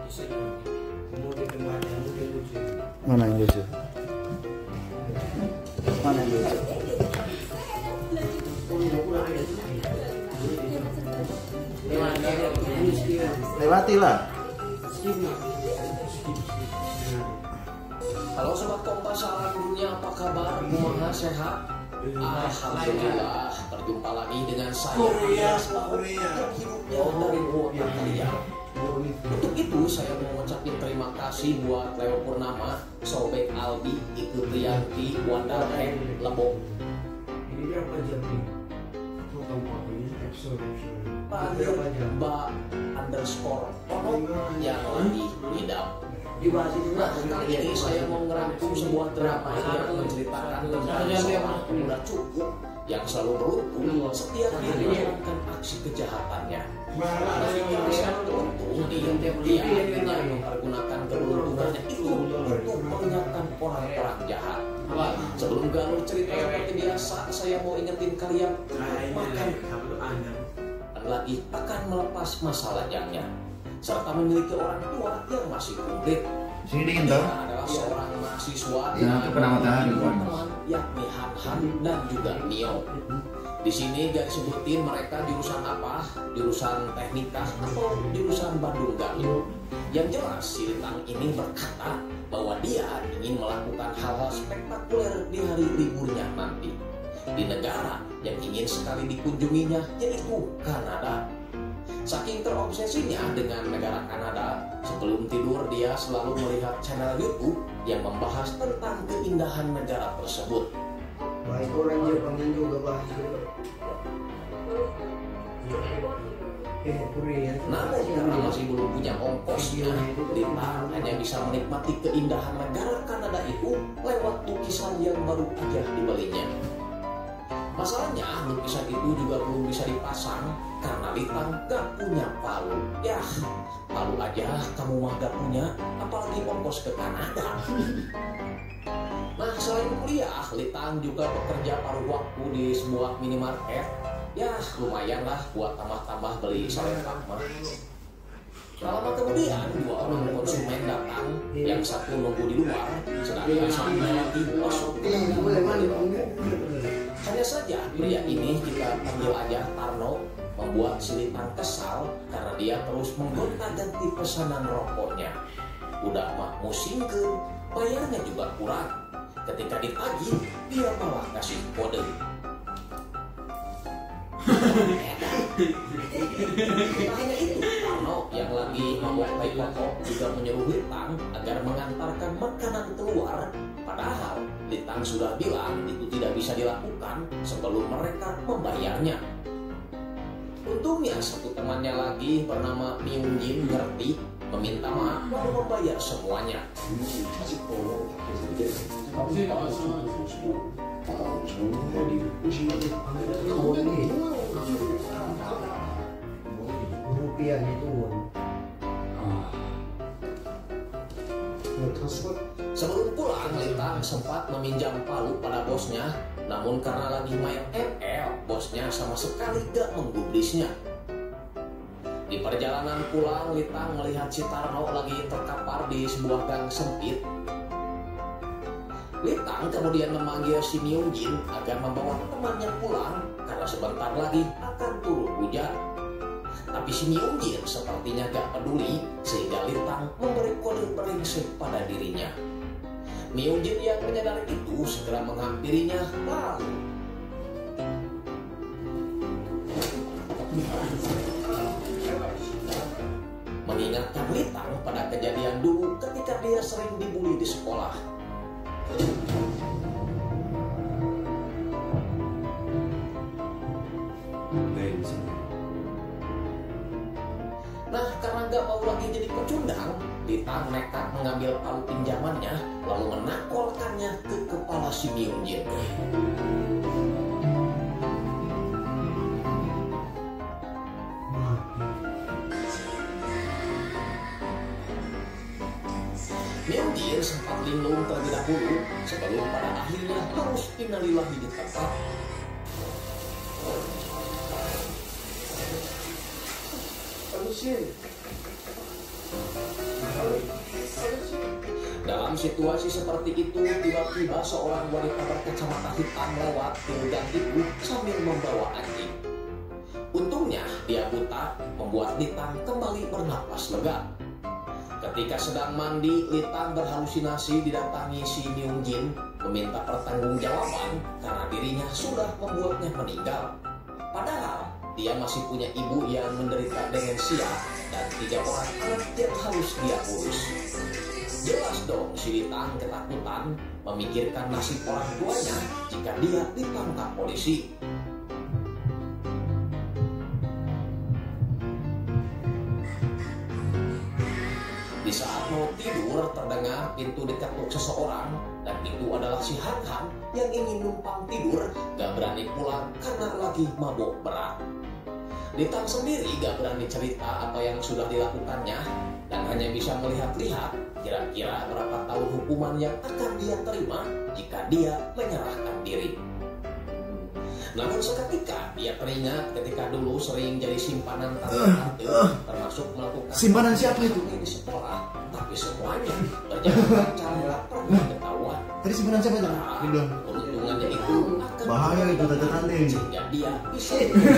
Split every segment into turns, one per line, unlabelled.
Mana yang lucu? Mana yang lucu? Lewatilah.
Halo sobat Kompas, salam dunia, apa kabar? Kumaha sehat? Alhamdulillah, berjumpa lagi dengan saya. Hidupnya dari Wota Kalian. Untuk itu saya mau mengucapkan terima kasih buat Leo Purnama, Sobek Aldi, Iku Triyanti, Wanda Heng, Lebok.
Ini berapa jam nih?
Mbak underscore Onok yang lagi ngidam. Nah, kali ini saya mau ngerangkum sebuah drama yang menceritakan tentang seorang pemuda cukup yang selalu beruntung setiap dia menjalankan aksi kejahatannya. Dia beruntung dia akhirnya mempergunakan keberuntungannya itu untuk mengingatkan orang-orang jahat. Sebelum galur cerita seperti biasa, saya mau ingetin kalian makan dan lagi akan melepas masa lajangnya serta memiliki orang tua yang masih kumplit.
Sini dingin toh?
Dia adalah seorang mahasiswa
Ya, itu kena matahari,
teman
Bang.
yakni Han dan juga Nio. Di sini gak disebutin mereka jurusan apa, jurusan teknika atau jurusan Bandung Galuh. Yang jelas si Litang ini berkata bahwa dia ingin melakukan hal-hal spektakuler di hari liburnya nanti di negara yang ingin sekali dikunjunginya, yaitu Kanada. Saking terobsesinya dengan negara Kanada, sebelum tidur dia selalu melihat channel YouTube yang membahas tentang keindahan negara tersebut.
Baik orang Jepang juga bahas.
Namun karena masih belum punya ongkosnya, Litang hanya bisa menikmati keindahan negara Kanada itu lewat lukisan yang baru aja dibelinya. Masalahnya lukisan itu juga belum bisa dipasang karena Litang gak punya palu. Yah, palu aja kamu mah gak punya, apalagi ongkos ke Kanada. Nah, selain kuliah, Litang juga bekerja paruh waktu di sebuah minimarket. Ya, lumayan lah buat tambah-tambah beli selepak mah. Lama kemudian, dua orang konsumen datang, yang satu nunggu di luar, sedangkan satunya lagi masuk. Hanya saja pria ini kita panggil aja Tarno, membuat si Litang kesal karena dia terus menggonta-ganti pesanan rokoknya. Udah mah musingkeun, bayarnya juga kurang. Ketika ditagih, dia malah kasih kode. Tak hanya itu, Tarno yang lagi memakai rokok juga menyuruh Litang agar mengantarkan makanan keluar. Padahal Litang sudah bilang itu tidak bisa dilakukan sebelum mereka membayarnya. Untungnya satu temannya lagi bernama Myung Jin ngerti, meminta maaf lalu membayar semuanya.
Rupiah itu.
Sebelum pulang, Litang sempat meminjam palu pada bosnya, namun karena lagi main ML, bosnya sama sekali gak menggubrisnya. Di perjalanan pulang, Litang melihat si Tarno lagi terkapar di sebuah gang sempit. Litang kemudian memanggil si Myung Jin agar membawa temannya pulang karena sebentar lagi akan turun hujan. Tapi si Myung Jin sepertinya gak peduli sehingga Litang memberi kode brengsek pada dirinya. Myung Jin yang menyadari itu segera menghampirinya lalu mengingatkan Litang pada kejadian dulu ketika dia sering dibully di sekolah. Nah, karena gak mau lagi jadi pecundang, Litang nekat mengambil palu pinjamannya lalu menakolkannya ke kepala si Myung Jin. Myung Jin sempat linglung terlebih dahulu sebelum pada akhirnya harus innalillahi ditempat. Dalam situasi seperti itu, tiba-tiba seorang wanita berkacamata hitam lewat di gang itu sambil membawa anjing. Untungnya dia buta, membuat Litang kembali bernapas lega. Ketika sedang mandi, Litang berhalusinasi didatangi si Myung Jin meminta pertanggungjawaban karena dirinya sudah membuatnya meninggal. Padahal dia masih punya ibu yang menderita demensia dan 3 orang anak yang harus dia urus. Jelas dong si Litang ketakutan memikirkan nasib orang tuanya jika dia ditangkap polisi. Di saat mau tidur terdengar pintu diketuk seseorang dan itu adalah si Han Han yang ingin numpang tidur gak berani pulang karena lagi mabuk berat. Litang sendiri gak berani cerita apa yang sudah dilakukannya dan hanya bisa melihat-lihat kira-kira berapa tahun hukuman yang akan dia terima jika dia menyerahkan diri. Namun seketika dia teringat ketika dulu sering jadi simpanan tante-tante termasuk melakukan
Simpanan siapa itu?
di sekolah, tapi semuanya berjalan lancar nggak pernah ketahuan.
Tadi simpanan siapa itu? Dia bilang,
Peruntungannya itu akan
bahaya itu tante-tante ini.
sehingga dia bisa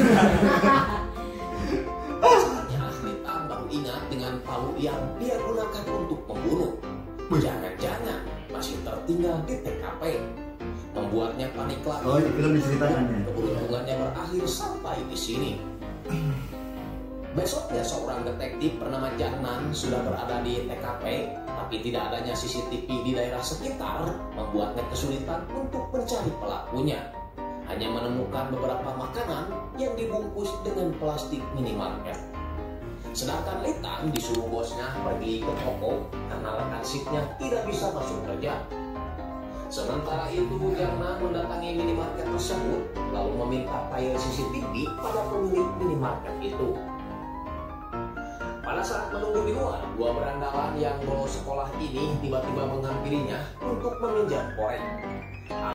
Saatnya Litang baru ingat dengan palu yang dia gunakan untuk membunuh. Jangan-jangan masih tertinggal di TKP. Membuatnya panik lagi.
Oh, itu film diceritakan ya.
Keberuntungannya berakhir sampai di sini. Besoknya seorang detektif bernama Jangnan sudah berada di TKP, tapi tidak adanya CCTV di daerah sekitar membuatnya kesulitan untuk mencari pelakunya. Hanya menemukan beberapa makanan yang dibungkus dengan plastik minimarket. Sedangkan Litang disuruh bosnya pergi ke toko karena rekan shiftnya tidak bisa masuk kerja. Sementara itu Jangnan mendatangi minimarket tersebut lalu meminta file CCTV pada pemilik minimarket itu. Pada saat menunggu di luar, 2 berandalan yang bolos sekolah ini tiba-tiba menghampirinya untuk meminjam korek.